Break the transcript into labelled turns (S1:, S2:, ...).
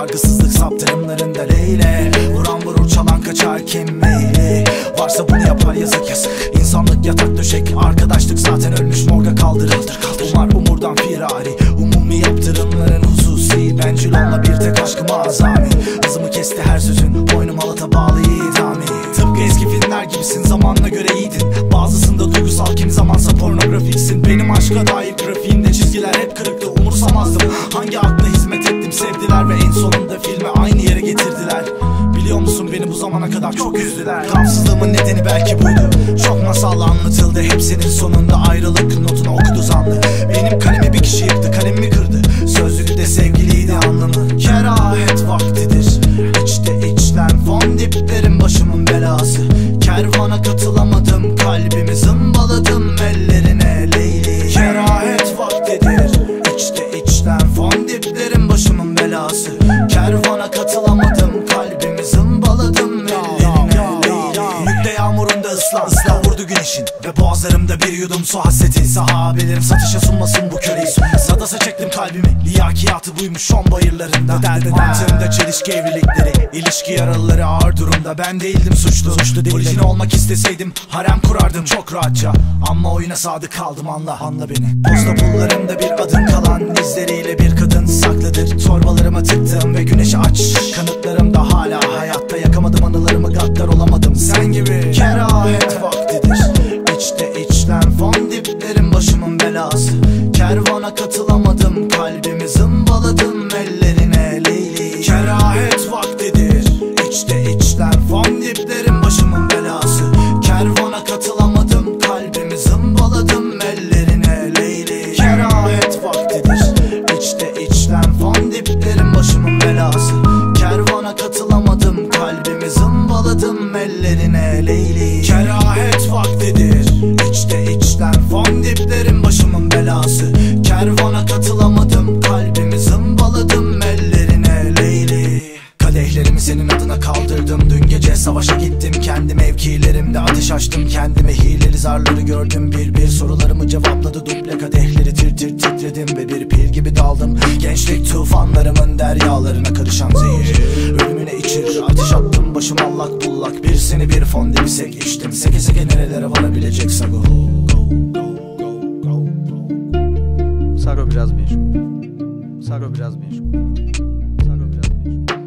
S1: yargısızlık saptırımlarında leyle. Vuran vurur, çalan kaçar kim meyli. Varsa bunu yapar, yazık yazık. İnsanlık yatak döşek, arkadaşlık zaten ölmüş, morga kaldırılır. Umar umurdan firari, umumi yaptırımların hususi. Bencil olma, bir tek aşkım azami. Hızımı kesti her sözün, boynum halata bağlı idami. Tıpkı eski filmler gibisin, zamanına göre iyiydin. Bazısında duygusal, kimi zamansa pornografiksin. Benim aşka dair grafiğimde çizgiler hep kırıktı, umursamazdım. Hangi akla hizmet ettim, sevdiler ve en sonunda filmi aynı yere getirdiler. Biliyor musun, beni bu zamana kadar çok üzdüler. Gamsızlığımın nedeni belki buydu. Çok masal anlatıldı, hepsinin sonunda ayrılık notunu okudu zanlı. Benim kalemi bir kişi yıktı, kalemimi kırdı. Sözlükte sevgiliydi anlamı. Kerahet vaktidir, içte içten fon diplerim başımın belası. Kervana katılamadım, kalbimi zımbaladım ellerine Leyli. Kerahet vaktidir, içte içten fon diplerim başımın belası. Kervana katılamadım, kalbimi zımbaladım ellerine Leyli. Yükte yağmurunda ıslan vurdu güneşin ve boğazlarımda bir yudum su hasreti. Sahabelerim satışa sunmasın bu köleyi. Sadasa çektim kalbimi, liyakiyatı buymuş şom bayırlarında. Mantığımda çelişki evlilikleri, ilişki yaralıları ağır durumda. Ben değildim suçlu değil. Orijinal olmak isteseydim harem kurardım çok rahatça. Ama oyuna sadık kaldım, anla beni. Posta pullarımda bir adın kalan, izleriyle bir kadın saklıdır. Torbalarıma tıktım ve güneşi aç, kanıtlarım da hala hayatta. Yakamadım anılarımı, gaddar olamadım sen gibi. Kerahet vaktidir, içte içten fon diplerim başımın belası. Kervana katılamadım, kalbimi zımbaladım ellerine Leyli. Kerahet vaktidir, içte içten fon diplerim başımın belası. Kervana katılamadım, kalbimi zımbaladım ellerine Leyli. Kerahet vaktidir, içte içten fon diplerim başımın belası. Kervana katılamadım, kalbimi zımbaladım ellerine Leyli. Kerahet vaktidir, içte içten fon diplerim başımın belası. Kervana katılamadım, kalbimi zımbaladım ellerine Leyli. Kadehlerimi senin adına kaldırdım. Dün gece savaşa gittim, kendi mevkilerimde ateş açtım kendime. Hileli zarları gördüm, bir sorularımı cevapladı. Duble kadehleri tir titredim ve bir pil gibi daldım. Gençlik tufanlarımın deryalarına karışan zehir ölümüne içir. Ateş attım, başım allak bullak, bir seni bir fon dibisek içtim. Seke seke nerelere varabilecek sago.
S2: Saro biraz meşgul. Saro biraz meşgul. Saro biraz meşgul.